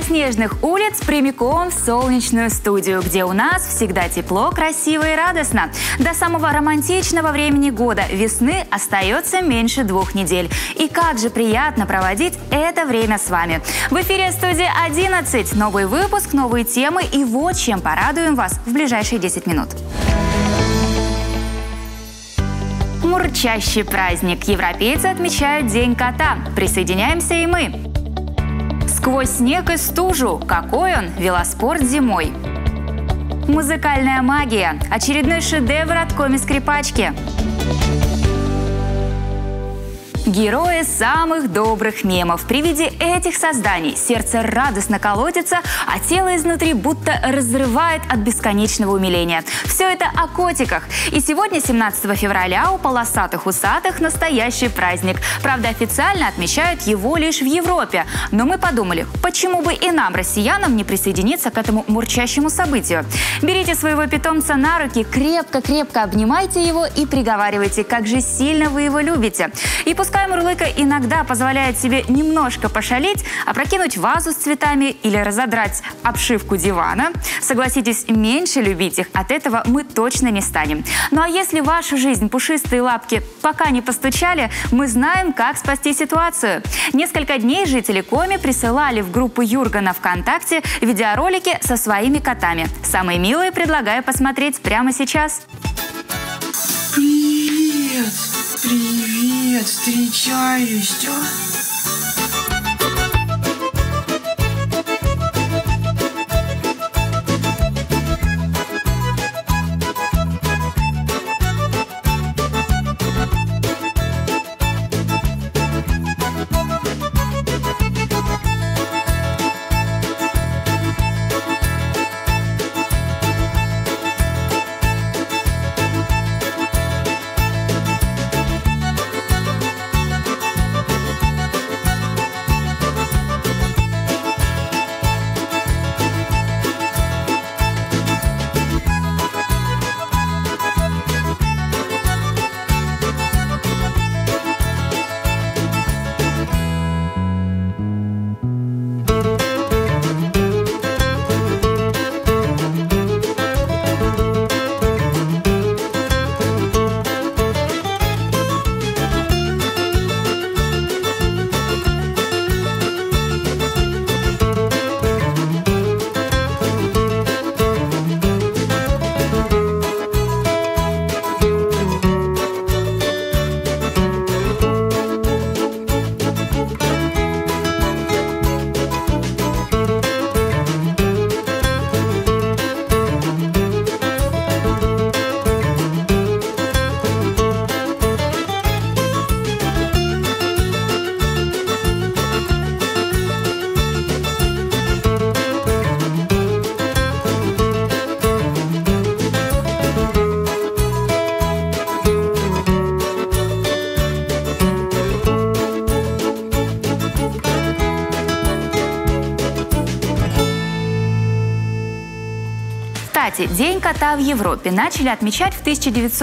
снежных улиц прямиком в солнечную студию, где у нас всегда тепло, красиво и радостно. До самого романтичного времени года, весны, остается меньше 2 недель. И как же приятно проводить это время с вами. В эфире студия 11. Новый выпуск, новые темы и вот чем порадуем вас в ближайшие 10 минут. Мурчащий праздник. Европейцы отмечают День кота. Присоединяемся и мы. Сквозь снег и стужу. Какой он? Велоспорт зимой. Музыкальная магия. Очередной шедевр от Коми-скрипачки. Герои самых добрых мемов. При виде этих созданий сердце радостно колотится, а тело изнутри будто разрывает от бесконечного умиления. Все это о котиках. И сегодня, 17 февраля, у полосатых-усатых настоящий праздник. Правда, официально отмечают его лишь в Европе. Но мы подумали, почему бы и нам, россиянам, не присоединиться к этому мурчащему событию. Берите своего питомца на руки, крепко-крепко обнимайте его и приговаривайте, как же сильно вы его любите. И пускай Мурлыка иногда позволяет себе немножко пошалить, опрокинуть вазу с цветами или разодрать обшивку дивана. Согласитесь, меньше любить их от этого мы точно не станем. Ну а если в вашу жизнь пушистые лапки пока не постучали, мы знаем, как спасти ситуацию. Несколько дней жители Коми присылали в группу Юргана ВКонтакте видеоролики со своими котами. Самые милые предлагаю посмотреть прямо сейчас. Привет! Привет! Встречаюсь! День кота в Европе начали отмечать в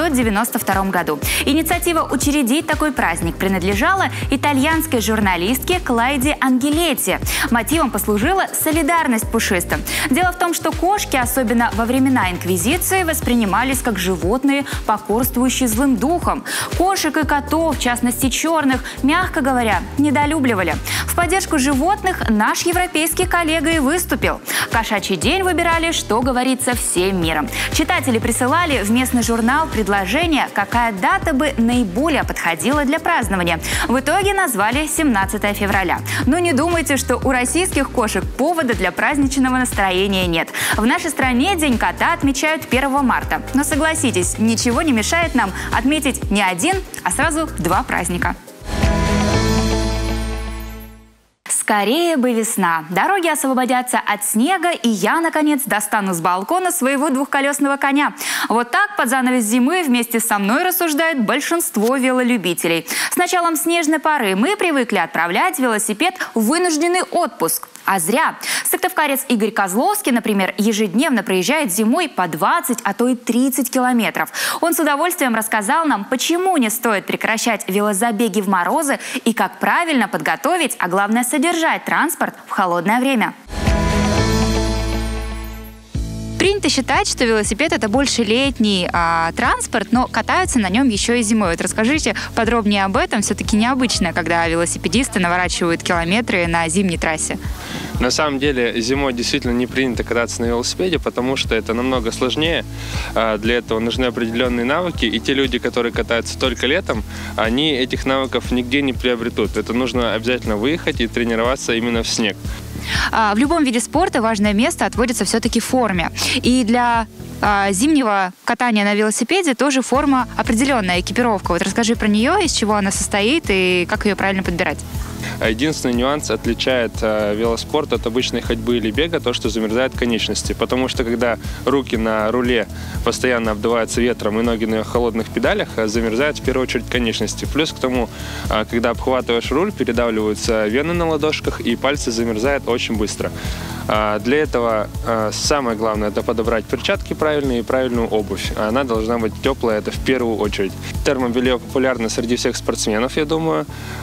1992 году. Инициатива учредить такой праздник принадлежала итальянской журналистке Клайде Ангелетти. Мотивом послужила солидарность пушистым. Дело в том, что кошки, особенно во времена Инквизиции, воспринимались как животные, покорствующие злым духом. Кошек и котов, в частности черных, мягко говоря, недолюбливали. В поддержку животных наш европейский коллега и выступил. Кошачий день выбирали, что говорится, всем миром. Читатели присылали в местный журнал предложение, какая дата бы наиболее подходила для празднования. В итоге назвали 17 февраля. Но не думайте, что у российских кошек повода для праздничного настроения нет. В нашей стране День кота отмечают 1 марта. Но согласитесь, ничего не мешает нам отметить не один, а сразу 2 праздника. Скорее бы весна. Дороги освободятся от снега, и я, наконец, достану с балкона своего двухколесного коня. Вот так под занавес зимы вместе со мной рассуждают большинство велолюбителей. С началом снежной поры мы привыкли отправлять велосипед в вынужденный отпуск. А зря. Сыктывкарец Игорь Козловский, например, ежедневно проезжает зимой по 20, а то и 30 километров. Он с удовольствием рассказал нам, почему не стоит прекращать велозабеги в морозы и как правильно подготовить, а главное содержать транспорт в холодное время. Принято считать, что велосипед — это больше летний транспорт, но катаются на нем еще и зимой. Вот расскажите подробнее об этом. Все-таки необычно, когда велосипедисты наворачивают километры на зимней трассе. На самом деле зимой действительно не принято кататься на велосипеде, потому что это намного сложнее. Для этого нужны определенные навыки, и те люди, которые катаются только летом, они этих навыков нигде не приобретут. Это нужно обязательно выехать и тренироваться именно в снег. В любом виде спорта важное место отводится все-таки форме. И для зимнего катания на велосипеде тоже форма определенная, экипировка. Вот расскажи про нее, из чего она состоит и как ее правильно подбирать. Единственный нюанс отличает велоспорт от обычной ходьбы или бега, то, что замерзают конечности. Потому что когда руки на руле постоянно обдуваются ветром и ноги на холодных педалях, замерзают в первую очередь конечности. Плюс к тому, когда обхватываешь руль, передавливаются вены на ладошках и пальцы замерзают очень быстро. Для этого самое главное — это подобрать перчатки правильные и правильную обувь. Она должна быть теплая, это в первую очередь. Термобелье популярно среди всех спортсменов, я думаю.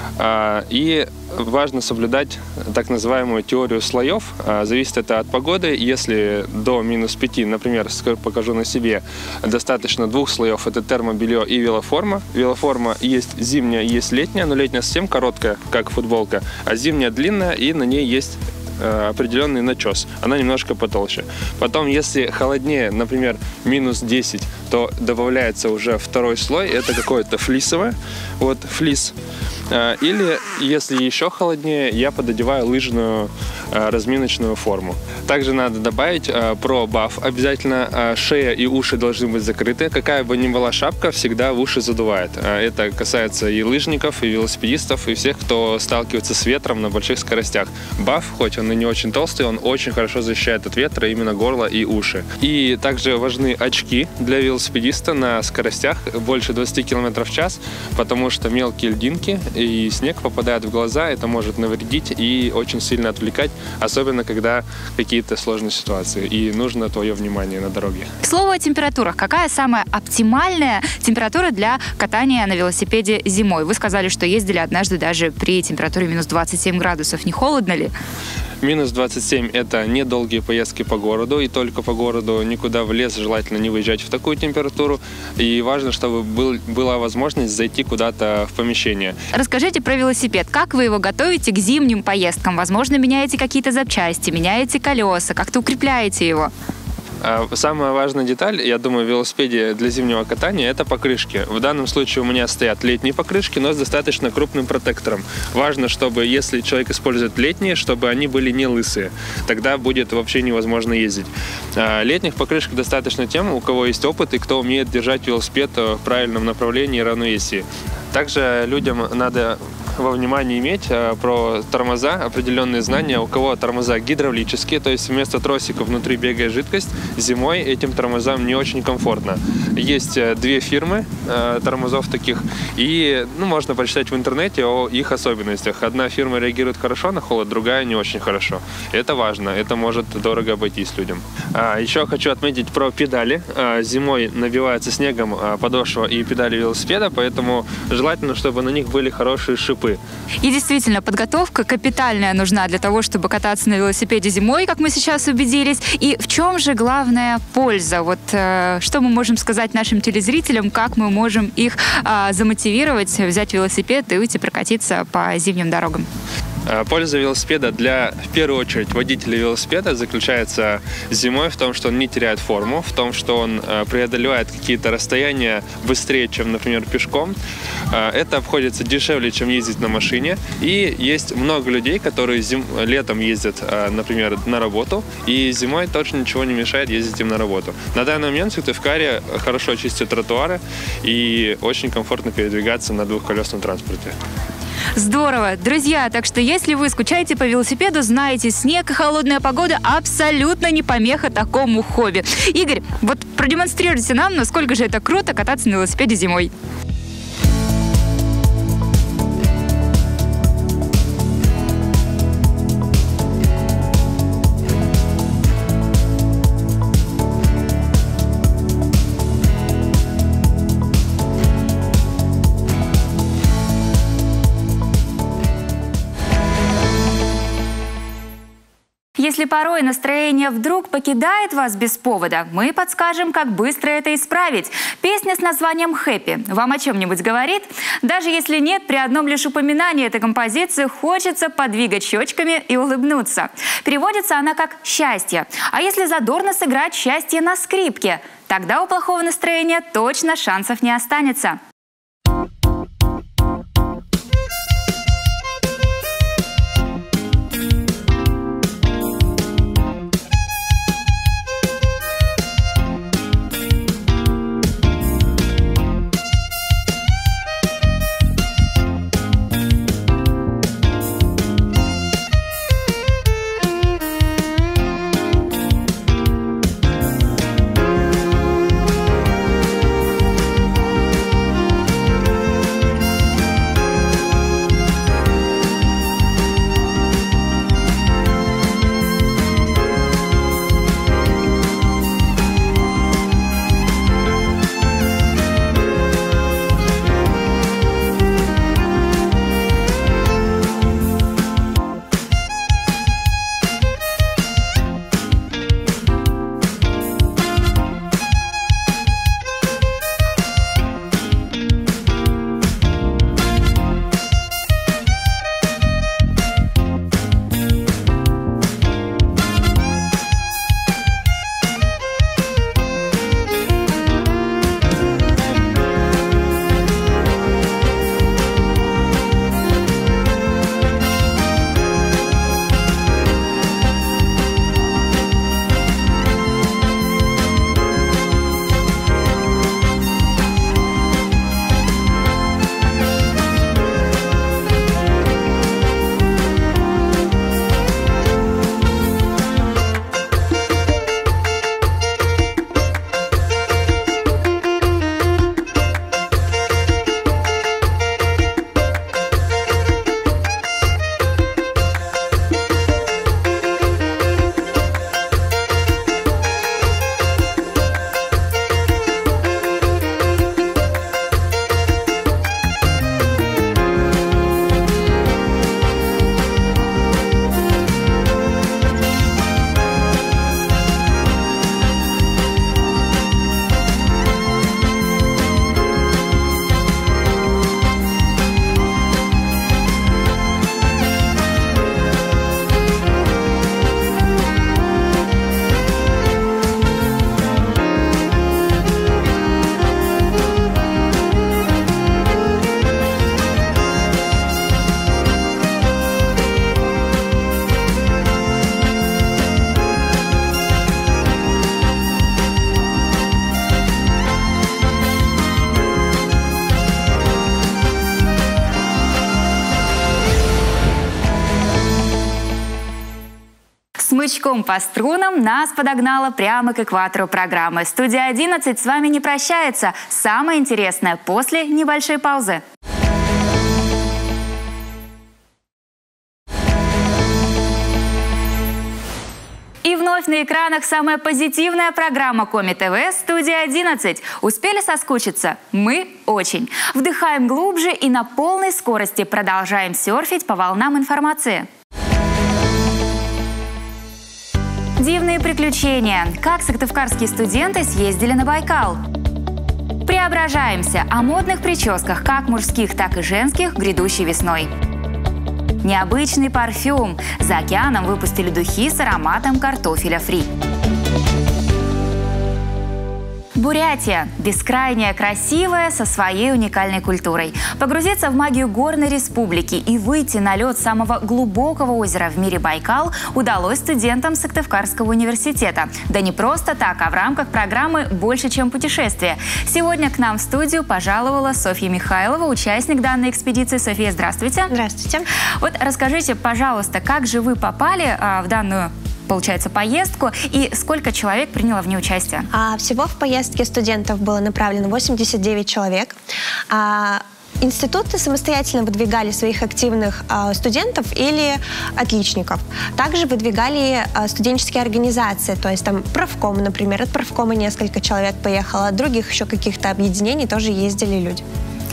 И важно соблюдать так называемую теорию слоев. Зависит это от погоды. Если до -5, например, покажу на себе, достаточно 2 слоев — это термобелье и велоформа. Велоформа есть зимняя, есть летняя, но летняя совсем короткая, как футболка, а зимняя длинная, и на ней есть определенный начес. Она немножко потолще. Потом, если холоднее, например, -10, то добавляется уже второй слой. Это какое-то флисовое. Вот флис. Или, если еще холоднее, я пододеваю лыжную разминочную форму. Также надо добавить про баф. Обязательно шея и уши должны быть закрыты. Какая бы ни была шапка, всегда в уши задувает. Это касается и лыжников, и велосипедистов, и всех, кто сталкивается с ветром на больших скоростях. Баф, хоть он и не очень толстый, он очень хорошо защищает от ветра именно горло и уши. И также важны очки для велосипедиста на скоростях больше 20 км в час, потому что мелкие льдинки и снег попадают в глаза, это может навредить и очень сильно отвлекать, особенно когда какие-то сложные ситуации, и нужно твое внимание на дороге. К слову о температурах. Какая самая оптимальная температура для катания на велосипеде зимой? Вы сказали, что ездили однажды даже при температуре -27 градусов. Не холодно ли? -27 — это недолгие поездки по городу, и только по городу, никуда в лес желательно не выезжать в такую температуру. И важно, чтобы была возможность зайти куда-то в помещение. Расскажите про велосипед. Как вы его готовите к зимним поездкам? Возможно, меняете какие-то запчасти, меняете колеса, как-то укрепляете его? Самая важная деталь, я думаю, в велосипеде для зимнего катания — это покрышки. В данном случае у меня стоят летние покрышки, но с достаточно крупным протектором. Важно, чтобы, если человек использует летние, чтобы они были не лысые. Тогда будет вообще невозможно ездить. Летних покрышек достаточно тем, у кого есть опыт и кто умеет держать велосипед в правильном направлении и равновесии. Также людям надо во внимании иметь про тормоза определенные знания. У кого тормоза гидравлические, то есть вместо тросика внутри бегает жидкость, зимой этим тормозам не очень комфортно. Есть 2 фирмы тормозов таких, и можно прочитать в интернете о их особенностях. Одна фирма реагирует хорошо на холод, другая не очень хорошо. Это важно, это может дорого обойтись людям. Еще хочу отметить про педали. Зимой набивается снегом подошва и педали велосипеда, поэтому желательно, чтобы на них были хорошие шипы. И действительно, подготовка капитальная нужна для того, чтобы кататься на велосипеде зимой, как мы сейчас убедились. И в чем же главная польза? Вот что мы можем сказать нашим телезрителям, как мы можем их замотивировать взять велосипед и выйти прокатиться по зимним дорогам? Польза велосипеда для, в первую очередь, водителя велосипеда заключается зимой в том, что он не теряет форму, в том, что он преодолевает какие-то расстояния быстрее, чем, например, пешком. Это обходится дешевле, чем ездить на машине. И есть много людей, которые летом ездят, например, на работу, и зимой точно ничего не мешает ездить им на работу. На данный момент в Сыктывкаре хорошо чистят тротуары, и очень комфортно передвигаться на двухколесном транспорте. Здорово! Друзья, так что если вы скучаете по велосипеду, знаете, снег и холодная погода абсолютно не помеха такому хобби. Игорь, вот продемонстрируйте нам, насколько же это круто кататься на велосипеде зимой. Если Если порой настроение вдруг покидает вас без повода, мы подскажем, как быстро это исправить. Песня с названием «Хэппи» вам о чем-нибудь говорит? Даже если нет, при одном лишь упоминании этой композиции хочется подвигать щечками и улыбнуться. Переводится она как «счастье». А если задорно сыграть «счастье» на скрипке, тогда у плохого настроения точно шансов не останется. Смычком по струнам нас подогнала прямо к экватору программы. Студия 11 с вами не прощается. Самое интересное после небольшой паузы. И вновь на экранах самая позитивная программа Коми ТВ «Студия 11». Успели соскучиться? Мы очень. Вдыхаем глубже и на полной скорости продолжаем серфить по волнам информации. Дивные приключения. Как сыктывкарские студенты съездили на Байкал. Преображаемся. О модных прическах, как мужских, так и женских, грядущей весной. Необычный парфюм. За океаном выпустили духи с ароматом картофеля фри. Бурятия. Бескрайняя, красивая, со своей уникальной культурой. Погрузиться в магию горной республики и выйти на лед самого глубокого озера в мире Байкал удалось студентам Сыктывкарского университета. Да не просто так, а в рамках программы «Больше, чем путешествие». Сегодня к нам в студию пожаловала Софья Михайлова, участник данной экспедиции. Софья, здравствуйте. Здравствуйте. Вот расскажите, пожалуйста, как же вы попали в данную, получается, поездку и сколько человек приняло в ней участие? Всего в поездке студентов было направлено 89 человек. Институты самостоятельно выдвигали своих активных студентов или отличников. Также выдвигали студенческие организации, то есть там профком, например, от профкома несколько человек поехало, от других еще каких-то объединений тоже ездили люди.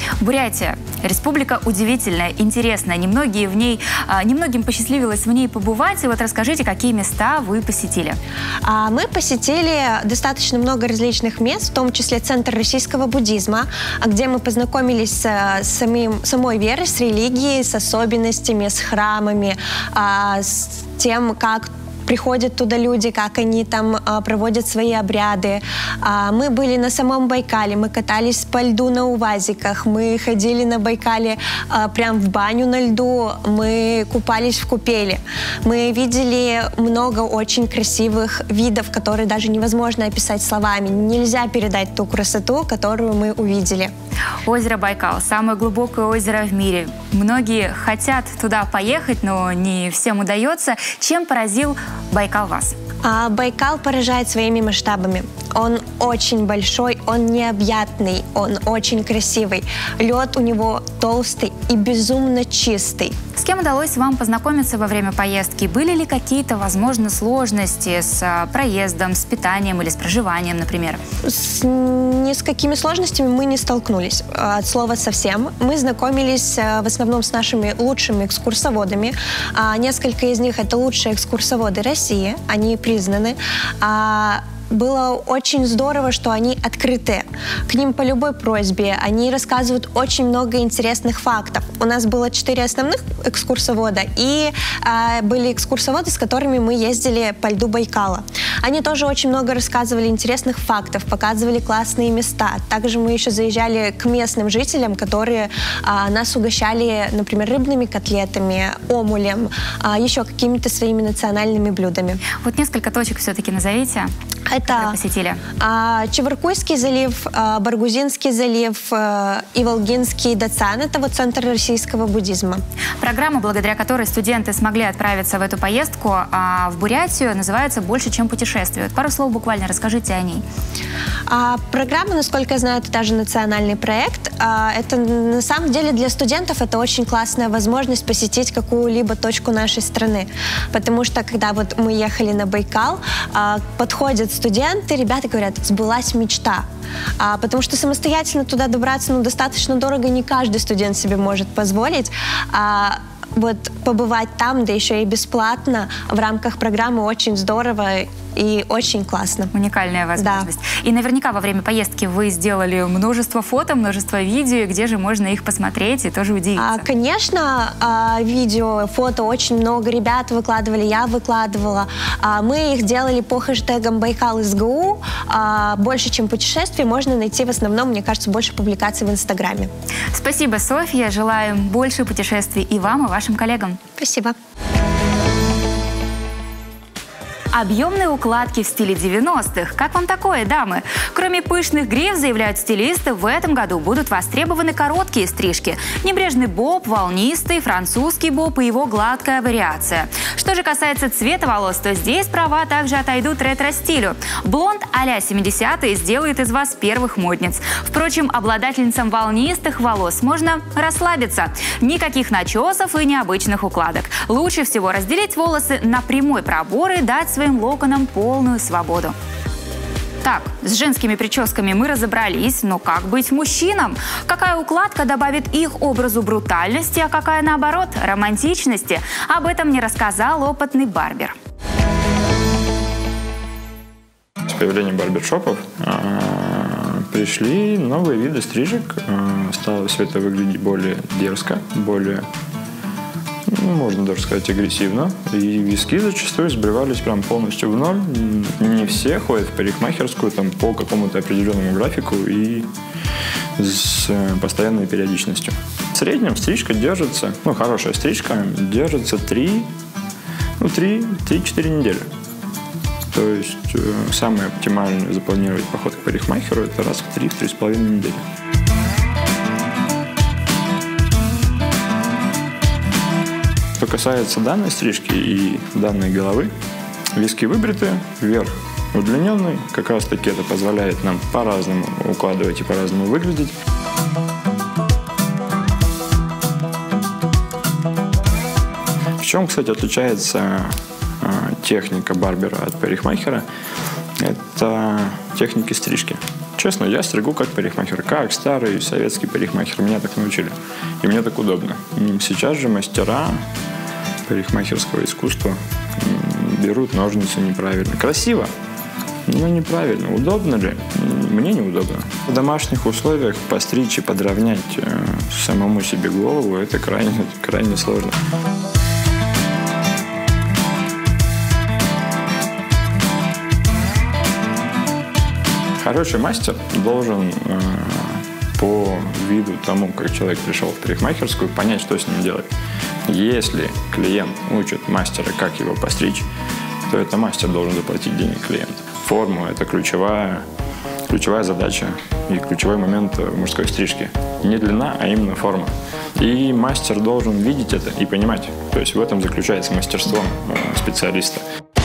Бурятия. Республика удивительная, интересная. Немногим посчастливилось в ней побывать. И вот расскажите, какие места вы посетили. Мы посетили достаточно много различных мест, в том числе Центр российского буддизма, где мы познакомились с самой верой, с религией, с особенностями, с храмами, с тем, как приходят туда люди, как они там проводят свои обряды. Мы были на самом Байкале, мы катались по льду на УАЗиках, мы ходили на Байкале прям в баню на льду, мы купались в купели. Мы видели много очень красивых видов, которые даже невозможно описать словами. Нельзя передать ту красоту, которую мы увидели. Озеро Байкал – самое глубокое озеро в мире. Многие хотят туда поехать, но не всем удается. Чем поразил Байкал вас? Байкал поражает своими масштабами. Он очень большой, он необъятный, он очень красивый. Лед у него толстый и безумно чистый. С кем удалось вам познакомиться во время поездки? Были ли какие-то, возможно, сложности с проездом, с питанием или с проживанием, например? Ни с какими сложностями мы не столкнулись. От слова совсем. Мы знакомились в основном с нашими лучшими экскурсоводами. Несколько из них — это лучшие экскурсоводы России. Они признаны. Было очень здорово, что они открыты. К ним по любой просьбе. Они рассказывают очень много интересных фактов. У нас было 4 основных экскурсовода, и были экскурсоводы, с которыми мы ездили по льду Байкала. Они тоже очень много рассказывали интересных фактов, показывали классные места. Также мы еще заезжали к местным жителям, которые нас угощали, например, рыбными котлетами, омулем, еще какими-то своими национальными блюдами. Вот несколько точек все-таки назовите. Это Чебаркульский залив, Баргузинский залив и Волгинский Дацан. Это вот Центр российского буддизма. Программа, благодаря которой студенты смогли отправиться в эту поездку в Бурятию, называется «Больше, чем путешествие». Пару слов буквально расскажите о ней. Программа, насколько я знаю, это даже национальный проект. Это на самом деле для студентов это очень классная возможность посетить какую-либо точку нашей страны. Потому что когда вот мы ехали на Байкал, подходят студенты, ребята говорят: сбылась мечта. Потому что самостоятельно туда добраться достаточно дорого, не каждый студент себе может позволить. Вот побывать там, да еще и бесплатно, в рамках программы очень здорово и очень классно. Уникальная возможность. Да. И наверняка во время поездки вы сделали множество фото, множество видео, где же можно их посмотреть и тоже удивиться. Конечно, видео, фото очень много ребят выкладывали, я выкладывала. Мы их делали по хэштегам Байкал СГУ. Больше, чем путешествий, можно найти в основном, мне кажется, больше публикаций в Инстаграме. Спасибо, Софья. Желаем больше путешествий и вам, и вашим коллегам. Спасибо. Объемные укладки в стиле 90-х. Как вам такое, дамы? Кроме пышных грив, заявляют стилисты, в этом году будут востребованы короткие стрижки. Небрежный боб, волнистый, французский боб и его гладкая вариация. Что же касается цвета волос, то здесь права также отойдут ретро-стилю. Блонд а-ля 70-е сделает из вас первых модниц. Впрочем, обладательницам волнистых волос можно расслабиться. Никаких начесов и необычных укладок. Лучше всего разделить волосы на прямой пробор и дать своим локонам полную свободу. Так, с женскими прическами мы разобрались, но как быть мужчинам? Какая укладка добавит их образу брутальности, а какая, наоборот, романтичности? Об этом мне рассказал опытный барбер. С появлением барбершопов пришли новые виды стрижек. Стало все это выглядеть более дерзко, более, можно даже сказать, агрессивно. И виски зачастую сбривались прям полностью в ноль. Не все ходят в парикмахерскую там по какому-то определенному графику и с постоянной периодичностью. В среднем стрижка держится, хорошая стрижка держится 3-4 недели. То есть самое оптимальное запланировать поход к парикмахеру — это раз в 3-3,5 недели. Что касается данной стрижки и данной головы, виски выбриты, вверх удлиненный. Как раз таки это позволяет нам по-разному укладывать и по-разному выглядеть. В чем, кстати, отличается техника барбера от парикмахера? Это техники стрижки. Честно, я стригу как парикмахер, как старый советский парикмахер. Меня так научили. И мне так удобно. Сейчас же мастера парикмахерского искусства берут ножницы неправильно. Красиво, но неправильно. Удобно ли? Мне неудобно. В домашних условиях постричь и подровнять самому себе голову – это крайне сложно. Хороший мастер должен по виду тому, как человек пришел в парикмахерскую, понять, что с ним делать. Если клиент учит мастера, как его постричь, то это мастер должен заплатить денег клиенту. Форма – это ключевая задача и ключевой момент мужской стрижки. Не длина, а именно форма. И мастер должен видеть это и понимать. То есть в этом заключается мастерство специалиста.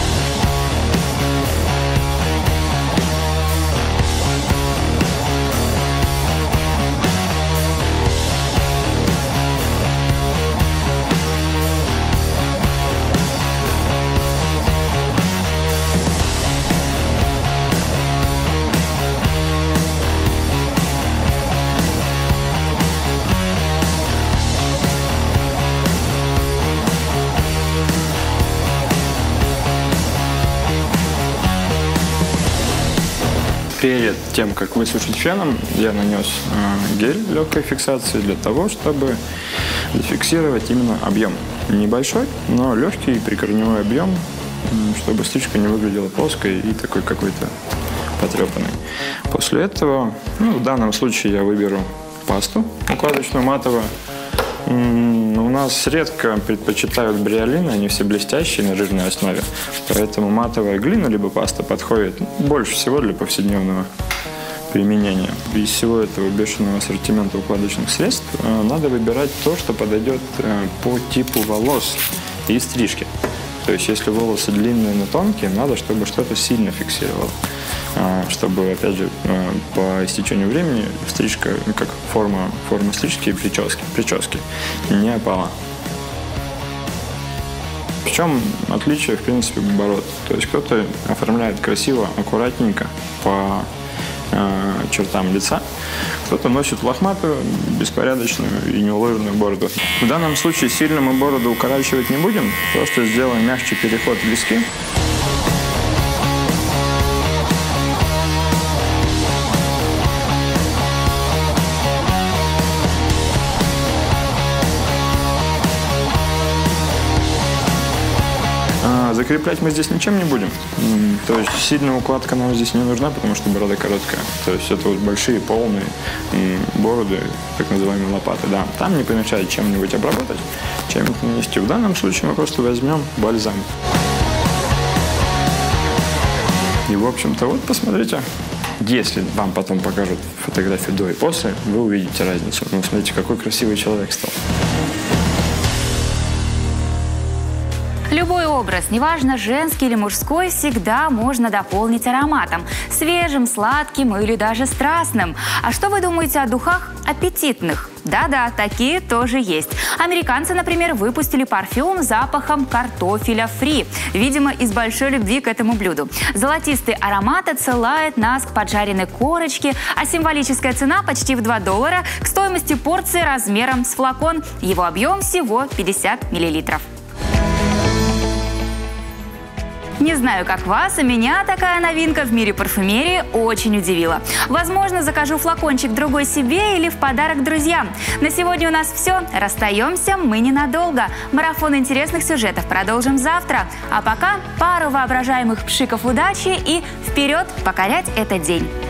Перед тем, как высушить феном, я нанес гель легкой фиксации для того, чтобы зафиксировать именно объем. Небольшой, но легкий прикорневой объем, чтобы стрижка не выглядела плоской и такой какой-то потрепанной. После этого, в данном случае я выберу пасту укладочную матовую. У нас редко предпочитают бриолин, они все блестящие на жирной основе. Поэтому матовая глина либо паста подходит больше всего для повседневного применения. Из всего этого бешеного ассортимента укладочных средств надо выбирать то, что подойдет по типу волос и стрижки. То есть если волосы длинные, но тонкие, надо, чтобы что-то сильно фиксировало. Чтобы, опять же, по истечению времени стрижка, как форма стрижки и прически не опала. Причем отличие, в принципе, оборот. То есть кто-то оформляет красиво, аккуратненько по чертам лица, кто-то носит лохматую, беспорядочную и неуложенную бороду. В данном случае сильно мы бороду укорачивать не будем, просто сделаем мягче переход в виски. Закреплять мы здесь ничем не будем. То есть сильная укладка нам здесь не нужна, потому что борода короткая. То есть это вот большие, полные бороды, так называемые лопаты. Да. Там не помешает чем-нибудь обработать, чем-нибудь нанести. В данном случае мы просто возьмем бальзам. И, в общем-то, вот посмотрите. Если вам потом покажут фотографии до и после, вы увидите разницу. Ну, смотрите, какой красивый человек стал. Любой образ, неважно женский или мужской, всегда можно дополнить ароматом. Свежим, сладким или даже страстным. А что вы думаете о духах аппетитных? Да-да, такие тоже есть. Американцы, например, выпустили парфюм с запахом картофеля фри. Видимо, из большой любви к этому блюду. Золотистый аромат отсылает нас к поджаренной корочке, а символическая цена почти в $2 к стоимости порции размером с флакон. Его объем всего 50 мл. Не знаю, как вас, а меня такая новинка в мире парфюмерии очень удивила. Возможно, закажу флакончик другой себе или в подарок друзьям. На сегодня у нас все. Расстаемся мы ненадолго. Марафон интересных сюжетов продолжим завтра. А пока пару воображаемых пшиков удачи и вперед покорять этот день.